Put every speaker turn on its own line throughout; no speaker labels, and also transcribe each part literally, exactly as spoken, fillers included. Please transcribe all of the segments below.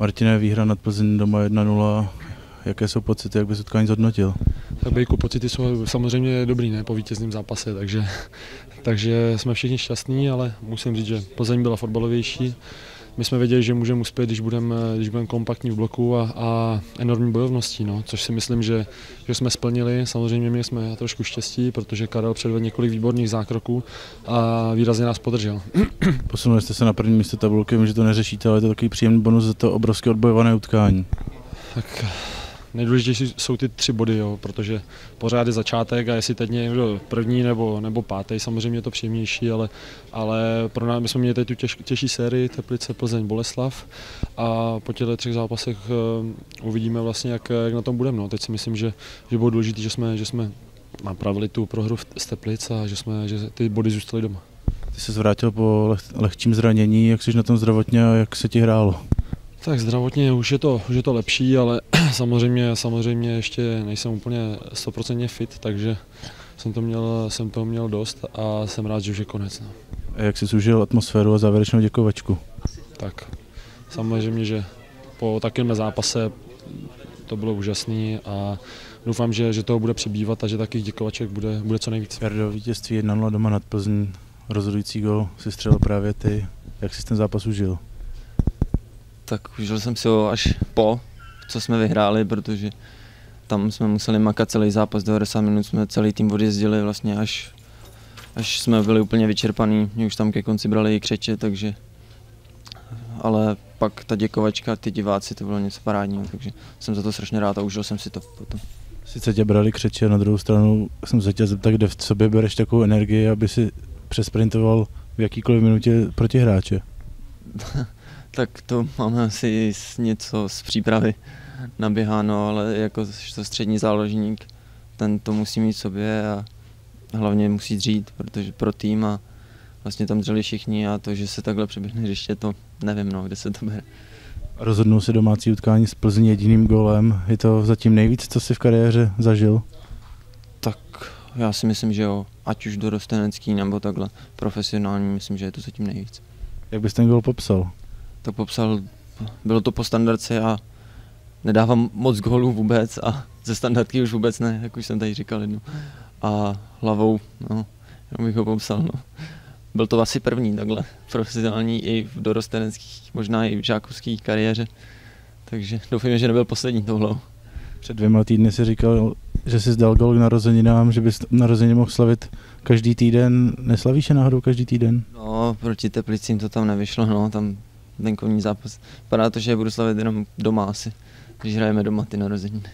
Martine, výhra nad Plzeň doma jedna nula. Jaké jsou pocity, jak bys utkání zhodnotil?
Tak Bejku, pocity jsou samozřejmě dobrý, ne, po vítězném zápase, takže, takže jsme všichni šťastní, ale musím říct, že Plzeň byla fotbalovější. My jsme věděli, že můžeme uspět, když budeme když budeme kompaktní v bloku a, a enormní bojovností, no, což si myslím, že, že jsme splnili. Samozřejmě měli jsme trošku štěstí, protože Karel předvedl několik výborných zákroků a výrazně nás podržel.
Posunuli jste se na první místo tabulky, vím, že to neřešíte, ale je to takový příjemný bonus za to obrovské odbojované utkání.
Tak nejdůležitější jsou ty tři body, jo, protože pořád je začátek a jestli teď někdo první nebo, nebo pátý, samozřejmě je to příjemnější, ale, ale pro nás my jsme měli teď tu těž, těžší sérii Teplice, Plzeň, Boleslav a po těchto třech zápasech uh, uvidíme vlastně, jak, jak na tom budeme. No. Teď si myslím, že, že bylo důležité, že jsme, že jsme napravili tu prohru z Teplic a že, jsme, že ty body zůstaly doma.
Ty jsi zvrátil po leh, lehčím zranění, jak jsi na tom zdravotně a jak se ti hrálo?
Tak zdravotně už je to, už je to lepší, ale samozřejmě, samozřejmě ještě nejsem úplně stoprocentně fit, takže jsem to měl, jsem to měl dost a jsem rád, že už je konec. No.
A jak jsi užil atmosféru a závěrečnou děkovačku?
Tak samozřejmě, že po takovém zápase to bylo úžasný a doufám, že, že toho bude přibývat a že takových děkovaček bude, bude co nejvíc.
Jardo, vítězství jedna nula doma nad Plzeň, rozhodující gol si střelil právě ty. Jak jsi ten zápas užil?
Tak užil jsem si ho až po, co jsme vyhráli, protože tam jsme museli makat celý zápas, devadesát minut jsme celý tým odjezdili vlastně až, až jsme byli úplně vyčerpaný, mě už tam ke konci brali i křeče, takže ale pak ta děkovačka, ty diváci, to bylo něco parádního, takže jsem za to strašně rád a užil jsem si to potom.
Sice tě brali křeče, na druhou stranu jsem se chtěl zeptat, kde v sobě bereš takovou energii, aby si přesprintoval v jakýkoliv minutě proti hráče?
Tak to máme asi něco z přípravy naběháno, ale jako to střední záložník, ten to musí mít v sobě a hlavně musí dřít, protože pro tým a vlastně tam dřeli všichni a to, že se takhle přeběhne hřiště, to nevím, no, kde se to bere.
Rozhodnul si domácí utkání z Plzní jediným gólem, je to zatím nejvíc, co jsi v kariéře zažil?
Tak já si myslím, že jo, ať už dorostenecký nebo takhle profesionální, myslím, že je to zatím nejvíc.
Jak bys ten gól popsal?
Tak popsal, bylo to po standardce a nedávám moc gólů vůbec a ze standardky už vůbec ne, jak už jsem tady říkal jednou. A hlavou, no, jenom bych ho popsal, no. Byl to asi první takhle, profesionální i v dorosteneckých, možná i v žákovské kariéře, takže doufám, že nebyl poslední tou hlavou.
Před dvěma týdny si říkal, že jsi dal gól k narozeninám, že bys narozeniny mohl slavit každý týden. Neslavíš je náhodou každý týden?
No, proti Teplicím to tam nevyšlo, no, tam venkovní zápas. Vypadá to, že je budu slavit jenom doma asi, když hrajeme doma ty narozeniny.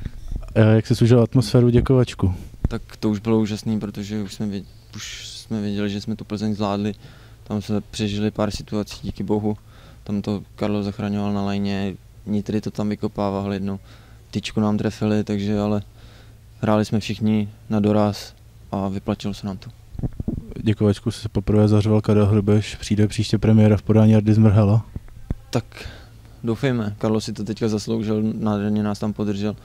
A jak jsi užil atmosféru děkovačku?
Tak to už bylo úžasný, protože už jsme, věděli, už jsme věděli, že jsme tu Plzeň zvládli. Tam jsme přežili pár situací, díky bohu. Tam to Karlo zachraňoval na lajně, Nitry to tam vykopával jednou. Tyčku nám trefili, takže ale hráli jsme všichni na doraz a vyplatilo se nám to.
Děkovačku se poprvé zařval Karel Hrubeš, přijde příště premiéra v podání Jardy Zmrhala.
Tak doufejme, Karlo si to teďka zasloužil, nádherně nás tam podržel.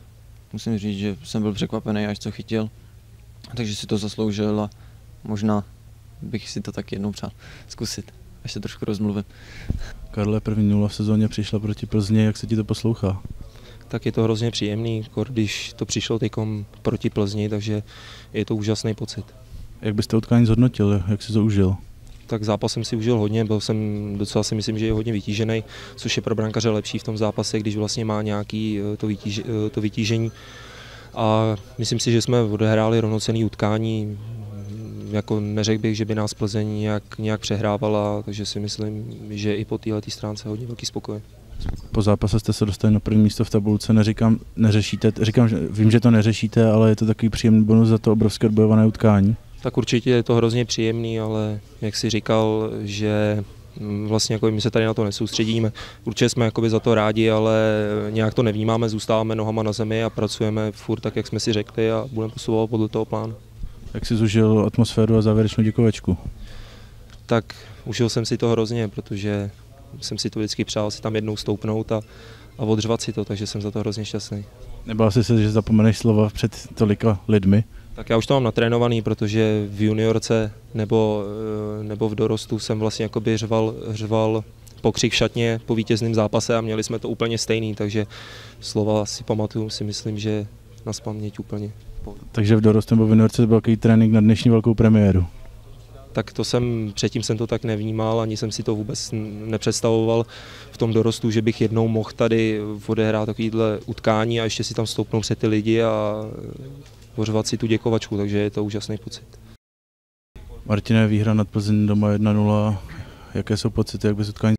Musím říct, že jsem byl překvapený, až co chytil, takže si to zasloužil a možná bych si to tak jednou přál zkusit, až se trošku rozmluvím.
Karle, první nula v sezóně přišla proti Plzni, jak se ti to poslouchá?
Tak je to hrozně příjemný, když to přišlo teďkom proti Plzni, takže je to úžasný pocit.
Jak byste utkání zhodnotil, jak jsi to užil?
Tak zápas jsem si užil hodně, byl jsem docela si myslím, že je hodně vytížený, což je pro brankaře lepší v tom zápase, když vlastně má nějaký to, vytíž, to vytížení. A myslím si, že jsme odehráli rovnocenné utkání, jako neřekl bych, že by nás Plzeň nějak, nějak přehrávala, takže si myslím, že i po této stránce hodně velký spokoj.
Po zápase jste se dostali na první místo v tabulce, neříkám, neřešíte, říkám, že vím, že to neřešíte, ale je to takový příjemný bonus za to obrovské odbojované utkání.
Tak určitě je to hrozně příjemný, ale jak jsi říkal, že vlastně jako my se tady na to nesoustředíme. Určitě jsme jakoby za to rádi, ale nějak to nevnímáme, zůstáváme nohama na zemi a pracujeme furt tak, jak jsme si řekli a budeme postupovat podle toho plánu.
Jak jsi zužil atmosféru a závěrečnou děkovačku?
Tak užil jsem si to hrozně, protože jsem si to vždycky přál si tam jednou stoupnout a, a odřvat si to, takže jsem za to hrozně šťastný.
Nebál jsi se, že zapomeneš slova před tolika lidmi?
Tak já už to mám natrénovaný, protože v juniorce nebo, nebo v dorostu jsem vlastně jakoby řval, řval pokřik v šatně po vítězném zápase a měli jsme to úplně stejný, takže slova si pamatuju, si myslím, že na spaměť úplně.
Takže v dorostu nebo v juniorce byl takový trénink na dnešní velkou premiéru.
Tak to jsem, předtím jsem to tak nevnímal, ani jsem si to vůbec nepředstavoval v tom dorostu, že bych jednou mohl tady odehrát takovýhle utkání a ještě si tam stoupnout před ty lidi a pořvat si tu děkovačku, takže je to úžasný pocit.
Martine, výhra nad Plzeň doma jedna nula, jaké jsou pocity, jak bys utkání